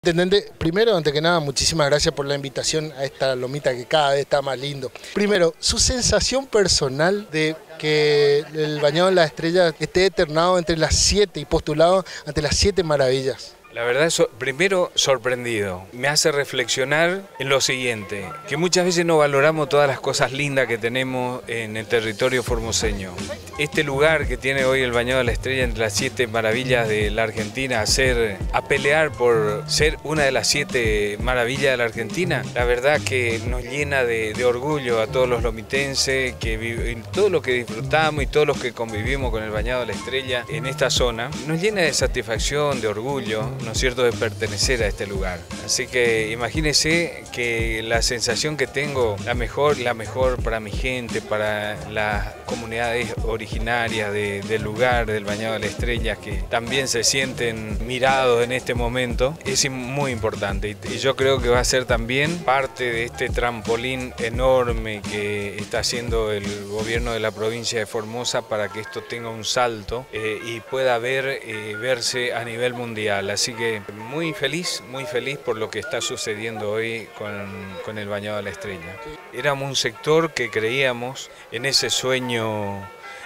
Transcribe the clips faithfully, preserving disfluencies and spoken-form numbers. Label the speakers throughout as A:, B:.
A: Intendente, primero, antes que nada, muchísimas gracias por la invitación a esta lomita que cada vez está más lindo. Primero, su sensación personal de que el Bañado de la Estrella esté eternado entre las siete y postulado ante las siete maravillas.
B: La verdad, so, primero sorprendido. Me hace reflexionar en lo siguiente, que muchas veces no valoramos todas las cosas lindas que tenemos en el territorio formoseño. Este lugar que tiene hoy el Bañado de la Estrella entre las siete maravillas de la Argentina, a, ser, a pelear por ser una de las siete maravillas de la Argentina, la verdad que nos llena de, de orgullo a todos los lomitenses, que todos los que disfrutamos y todos los que convivimos con el Bañado de la Estrella en esta zona, nos llena de satisfacción, de orgullo, ¿no es cierto?, de pertenecer a este lugar. Así que imagínense que la sensación que tengo, la mejor, la mejor para mi gente, para las comunidades originarias de, del lugar, del Bañado de la Estrella, que también se sienten mirados en este momento, es muy importante. Y, y yo creo que va a ser también parte de este trampolín enorme que está haciendo el gobierno de la provincia de Formosa para que esto tenga un salto eh, y pueda ver, eh, verse a nivel mundial. Así que muy feliz, muy feliz por lo que está sucediendo hoy con, con el Bañado de la Estrella. Éramos un sector que creíamos en ese sueño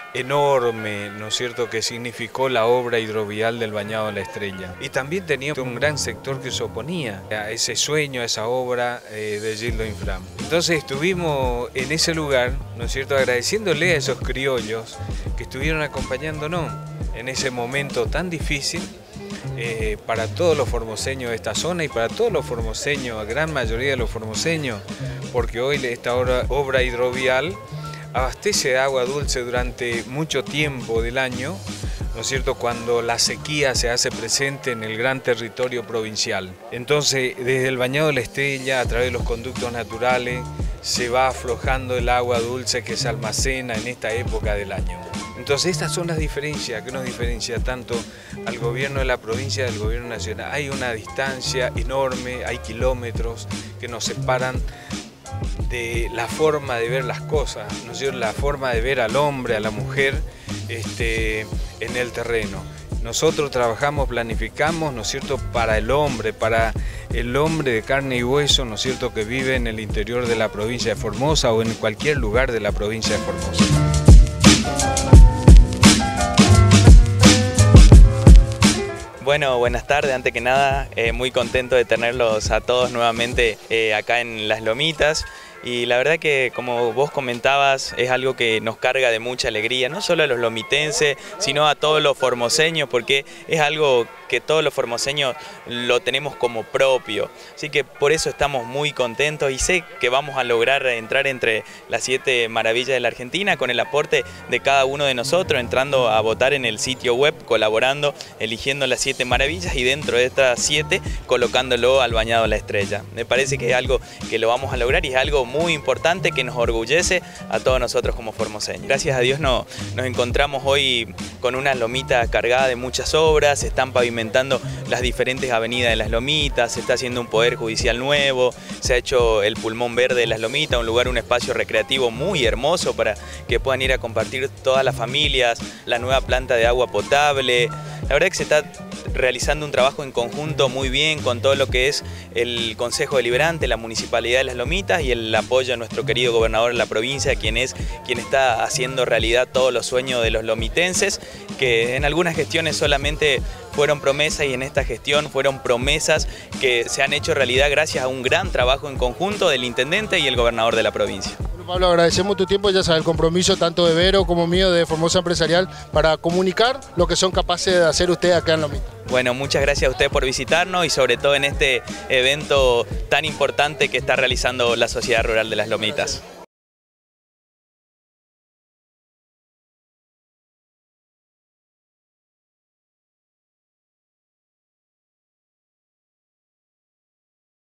B: enorme, ¿no es cierto?, que significó la obra hidrovial del Bañado de la Estrella. Y también tenía un gran sector que se oponía a ese sueño, a esa obra eh, de Gildo Inflam. Entonces estuvimos en ese lugar, ¿no es cierto?, agradeciéndole a esos criollos que estuvieron acompañándonos en ese momento tan difícil Eh, para todos los formoseños de esta zona y para todos los formoseños, la gran mayoría de los formoseños, porque hoy esta obra, obra hidrovial abastece de agua dulce durante mucho tiempo del año, ¿no es cierto?, cuando la sequía se hace presente en el gran territorio provincial. Entonces, desde el Bañado de la Estrella, a través de los conductos naturales, se va aflojando el agua dulce que se almacena en esta época del año. Entonces estas son las diferencias que nos diferencia tanto al gobierno de la provincia del gobierno nacional. Hay una distancia enorme, hay kilómetros que nos separan de la forma de ver las cosas, ¿no es cierto?, la forma de ver al hombre, a la mujer este, en el terreno. Nosotros trabajamos, planificamos, ¿no es cierto?, para el hombre, para el hombre de carne y hueso, ¿no es cierto?, que vive en el interior de la provincia de Formosa o en cualquier lugar de la provincia de Formosa.
C: Bueno, buenas tardes, antes que nada, eh, muy contento de tenerlos a todos nuevamente eh, acá en Las Lomitas. Y la verdad que, como vos comentabas, es algo que nos carga de mucha alegría, no solo a los lomitenses, sino a todos los formoseños, porque es algo que todos los formoseños lo tenemos como propio. Así que por eso estamos muy contentos y sé que vamos a lograr entrar entre las siete maravillas de la Argentina con el aporte de cada uno de nosotros, entrando a votar en el sitio web, colaborando, eligiendo las siete maravillas y dentro de estas siete colocándolo al Bañado de la Estrella. Me parece que es algo que lo vamos a lograr y es algo muy importante que nos orgullece a todos nosotros como formoseños. Gracias a Dios no, nos encontramos hoy con una lomita cargada de muchas obras, se están pavimentando las diferentes avenidas de Las Lomitas, se está haciendo un poder judicial nuevo, se ha hecho el pulmón verde de Las Lomitas, un lugar, un espacio recreativo muy hermoso para que puedan ir a compartir todas las familias, la nueva planta de agua potable. La verdad que se está realizando un trabajo en conjunto muy bien con todo lo que es el Consejo Deliberante, la Municipalidad de Las Lomitas y el apoyo a nuestro querido gobernador de la provincia, quien es quien está haciendo realidad todos los sueños de los lomitenses, que en algunas gestiones solamente fueron promesas y en esta gestión fueron promesas que se han hecho realidad gracias a un gran trabajo en conjunto del intendente y el gobernador de la provincia.
A: Pablo, agradecemos tu tiempo, ya sabes, el compromiso tanto de Vero como mío de Formosa Empresarial para comunicar lo que son capaces de hacer ustedes acá en Lomita.
C: Bueno, muchas gracias a ustedes por visitarnos y sobre todo en este evento tan importante que está realizando la Sociedad Rural de Las Lomitas.